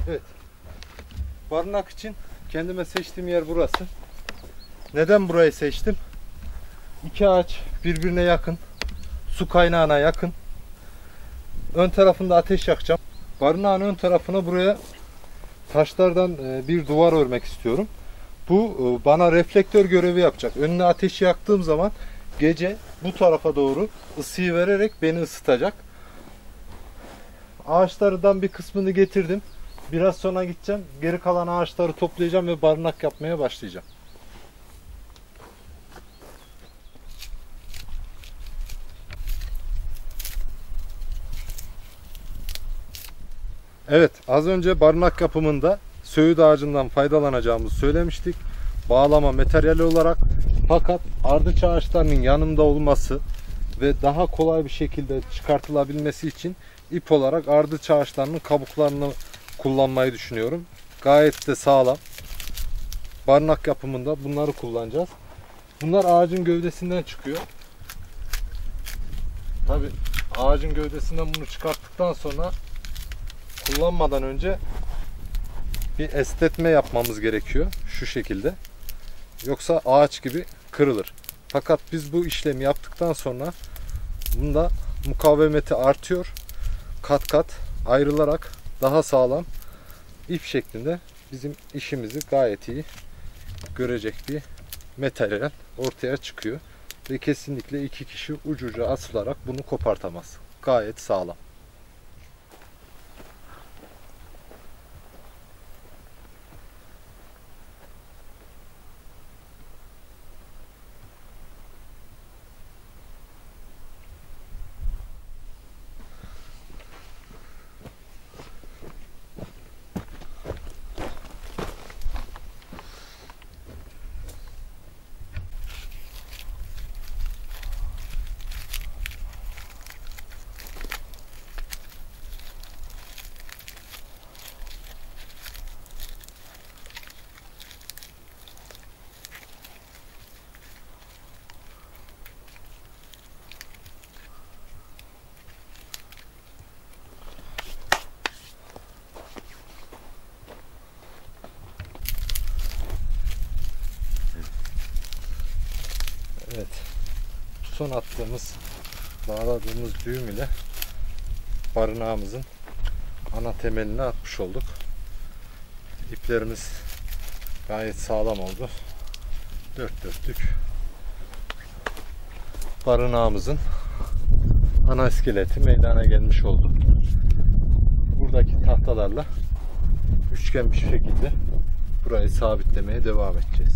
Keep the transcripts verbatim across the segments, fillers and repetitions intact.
Evet. Barınak için kendime seçtiğim yer burası. Neden burayı seçtim? İki ağaç birbirine yakın. Su kaynağına yakın. Ön tarafında ateş yakacağım. Barınağın ön tarafına buraya taşlardan bir duvar örmek istiyorum. Bu bana reflektör görevi yapacak. Önüne ateşi yaktığım zaman gece bu tarafa doğru ısıyı vererek beni ısıtacak. Ağaçlardan bir kısmını getirdim. Biraz sonra gideceğim. Geri kalan ağaçları toplayacağım ve barınak yapmaya başlayacağım. Evet, az önce barınak yapımında söğüt ağacından faydalanacağımızı söylemiştik. Bağlama materyali olarak, fakat ardıç ağaçlarının yanımda olması ve daha kolay bir şekilde çıkartılabilmesi için ip olarak ardıç ağaçlarının kabuklarını kullanmayı düşünüyorum. Gayet de sağlam. Barınak yapımında bunları kullanacağız. Bunlar ağacın gövdesinden çıkıyor. Tabi ağacın gövdesinden bunu çıkarttıktan sonra kullanmadan önce bir esnetme yapmamız gerekiyor. Şu şekilde. Yoksa ağaç gibi kırılır. Fakat biz bu işlemi yaptıktan sonra bunda mukavemeti artıyor. Kat kat ayrılarak daha sağlam ip şeklinde bizim işimizi gayet iyi görecek bir materyal ortaya çıkıyor. Ve kesinlikle iki kişi ucu uca asılarak bunu kopartamaz. Gayet sağlam. Evet, son attığımız, bağladığımız düğüm ile barınağımızın ana temelini atmış olduk. İplerimiz gayet sağlam oldu. Dört dörtlük barınağımızın ana iskeleti meydana gelmiş oldu. Buradaki tahtalarla üçgen bir şekilde burayı sabitlemeye devam edeceğiz.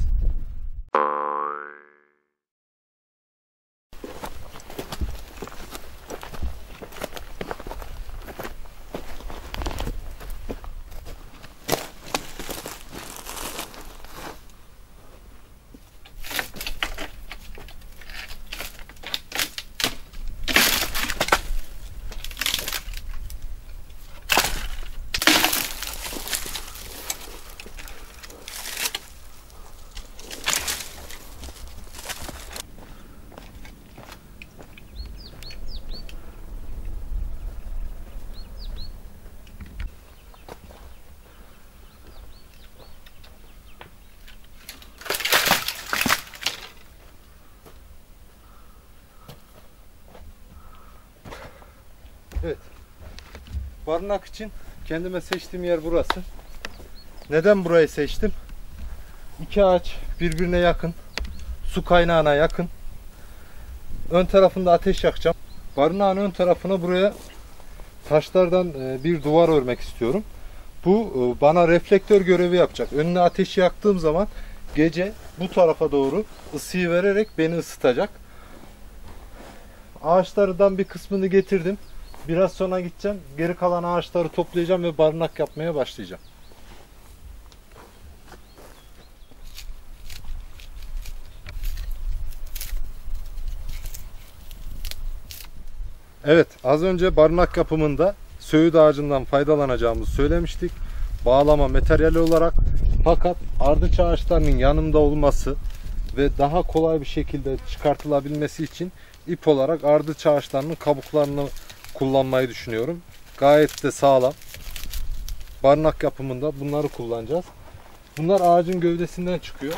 Evet. Barınak için kendime seçtiğim yer burası. Neden burayı seçtim? İki ağaç birbirine yakın. Su kaynağına yakın. Ön tarafında ateş yakacağım. Barınağın ön tarafına buraya taşlardan bir duvar örmek istiyorum. Bu bana reflektör görevi yapacak. Önüne ateşi yaktığım zaman gece bu tarafa doğru ısıyı vererek beni ısıtacak. Ağaçlardan bir kısmını getirdim. Biraz sonra gideceğim. Geri kalan ağaçları toplayacağım ve barınak yapmaya başlayacağım. Evet, az önce barınak yapımında söğüt ağacından faydalanacağımızı söylemiştik. Bağlama materyali olarak, fakat ardıç ağaçlarının yanımda olması ve daha kolay bir şekilde çıkartılabilmesi için ip olarak ardıç ağaçlarının kabuklarını kullanmayı düşünüyorum. Gayet de sağlam. barınak yapımında bunları kullanacağız. Bunlar ağacın gövdesinden çıkıyor.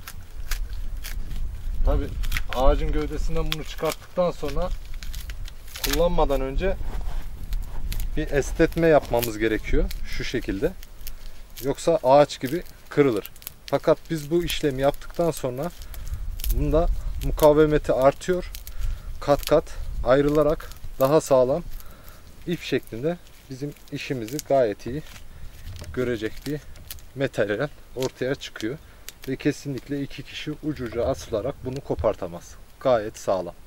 Tabi ağacın gövdesinden bunu çıkarttıktan sonra kullanmadan önce bir esnetme yapmamız gerekiyor. Şu şekilde. Yoksa ağaç gibi kırılır. Fakat biz bu işlemi yaptıktan sonra bunda mukavemeti artıyor. Kat kat ayrılarak daha sağlam ip şeklinde bizim işimizi gayet iyi görecek bir materyal ortaya çıkıyor. Ve kesinlikle iki kişi ucuca asılarak bunu kopartamaz. Gayet sağlam.